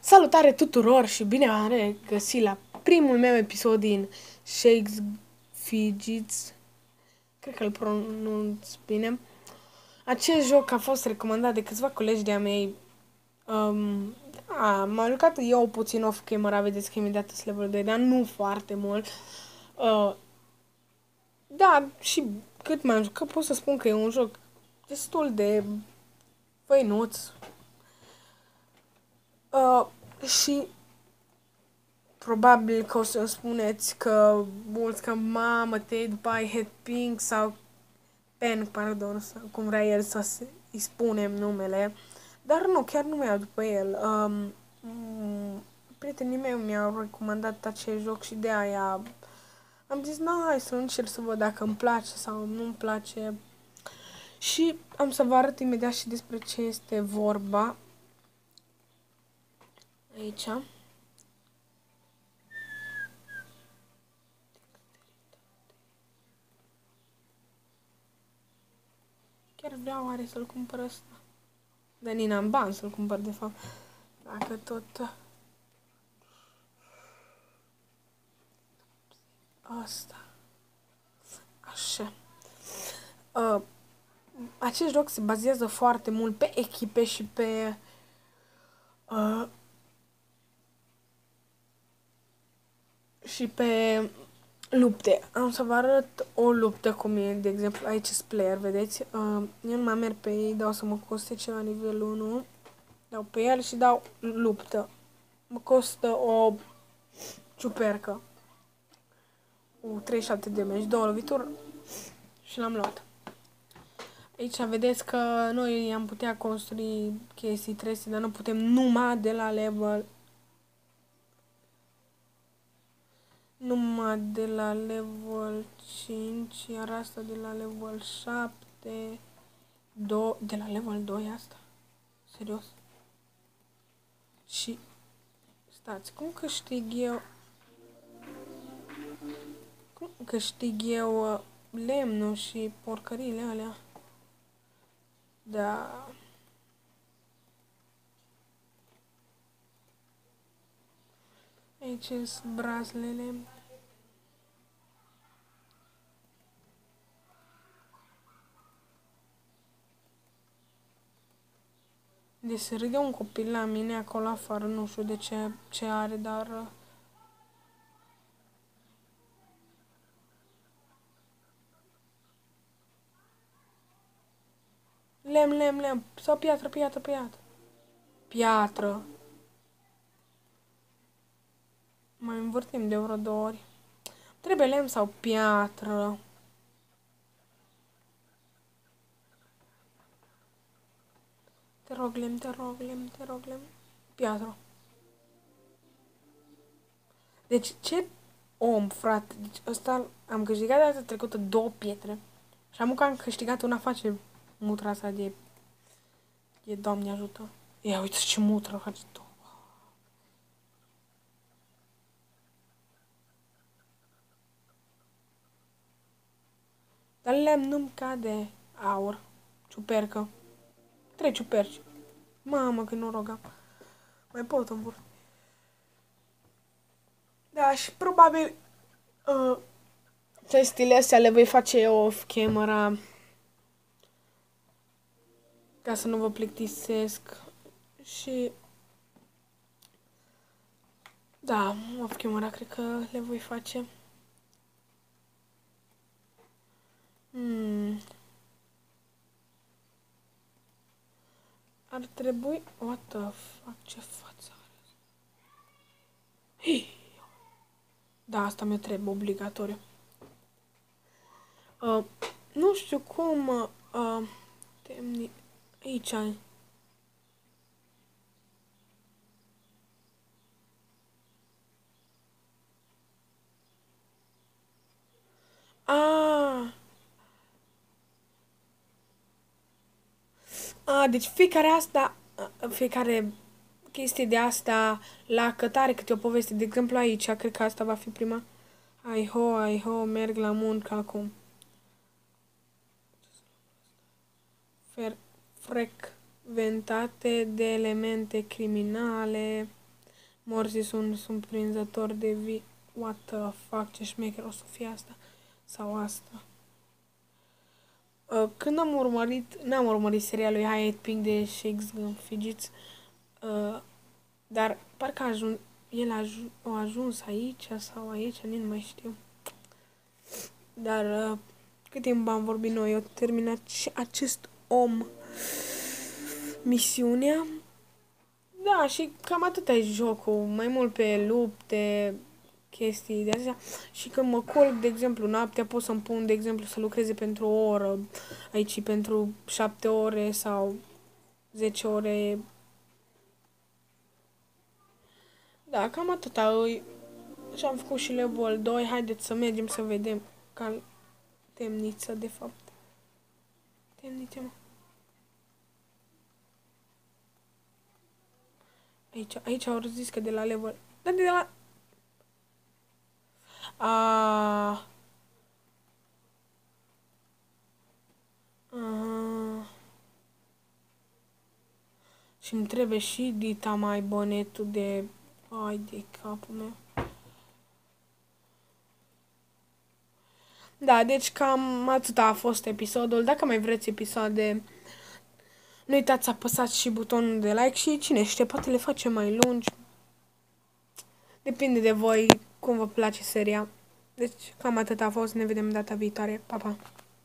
Salutare tuturor și bine v-am regăsit la primul meu episod din Shakes Fidgets. Cred că îl pronunț bine. Acest joc a fost recomandat de câțiva colegi de-a mei. M-am jucat eu puțin off camera, vedeți că imediat sunt level 2, dar nu foarte mult. Da, și cât m-am jucat pot să spun că e un joc destul de făinuț. Și probabil că o să spuneți că mulți că mamă te după ai Head Pink sau Pen, pardon, sau cum vrea el să îi spunem numele. Dar nu, chiar nu mi-au după el. Prietenii mei mi-au recomandat acest joc și de aia am zis, hai să încerc să văd dacă îmi place sau nu-mi place. Și am să vă arăt imediat și despre ce este vorba. Aici. Chiar vreau oare să-l cumpăr ăsta. Dar nici n-am bani să-l cumpăr, de fapt. Dacă tot... Asta. Așa. Acest joc se bazează foarte mult pe echipe și pe... și pe lupte. Am să vă arăt o luptă cum e, de exemplu, aici sunt player, vedeți? Eu nu mai merg pe ei, dau să mă coste ceva nivel 1. Dau pe el și dau luptă. Mă costă o ciupercă. 37 de damage, 2 lovituri și l-am luat. Aici vedeți că noi am putea construi chestii, trestii, dar nu putem numai de la level... Numai de la level 5, iar asta de la level 7, de la level 2 asta? Serios? Și stați, cum câștig eu? Cum câștig eu lemnul și porcările alea? Da. Aici sunt braslele. Deci se râde un copil la mine acolo afară, nu știu de ce are, dar... Lem. Sau piatră. Piatră. Mai învârtim de vreo 2 ori. Trebuie lemn sau piatră. Te rog, lemn. Piatră. Deci, ce om, frate. Deci, ăsta am câștigat data trecută 2 pietre. Și am că am câștigat una face mutra asta de Doamne ajută. Ia uite ce mutră face 2. Dar lemn nu-mi cade aur. Ciupercă. 3 ciuperci. Mamă, că noroc am. Mai pot învârti. Da, și probabil chestiile astea le voi face off camera ca să nu vă plictisesc. Și da, off camera cred că le voi face. Ar trebui... What the fuck, ce față are? Da, asta mi-o trebuie, obligatoriu. Nu știu cum... Aici ai. Deci fiecare chestie de asta la cătare câte o poveste. De exemplu aici, cred că asta va fi prima. Ai ho, merg la muncă acum. Frecventate de elemente criminale. Morții sunt surprinzător de vii. What the fuck, ce șmecher o să fie asta. Sau asta. Când n-am urmărit serialul High Pink de Shakes Fidgets, dar parcă a ajuns aici sau aici, nu mai știu. Dar cât timp am vorbit noi, eu terminat și acest om misiunea. Da, și cam atâta e jocul, mai mult pe lupte, chestii de astea. Și când mă culc, de exemplu, noaptea, pot să-mi pun, de exemplu, să lucreze pentru o oră, aici pentru 7 ore sau 10 ore. Da, cam atâta. Și am făcut și level 2, haideți să mergem să vedem temniță, de fapt. Temniță, mă. Aici au zis că de la level... Da, de la... Și îmi trebuie și dita mai bonetul de... Ai de capul meu. Da, deci cam atâta a fost episodul. Dacă mai vreți episoade, nu uitați să apăsați și butonul de like și cine știe, poate le facem mai lungi. Depinde de voi cum vă place seria. Deci cam atât a fost. Ne vedem data viitoare. Pa, pa!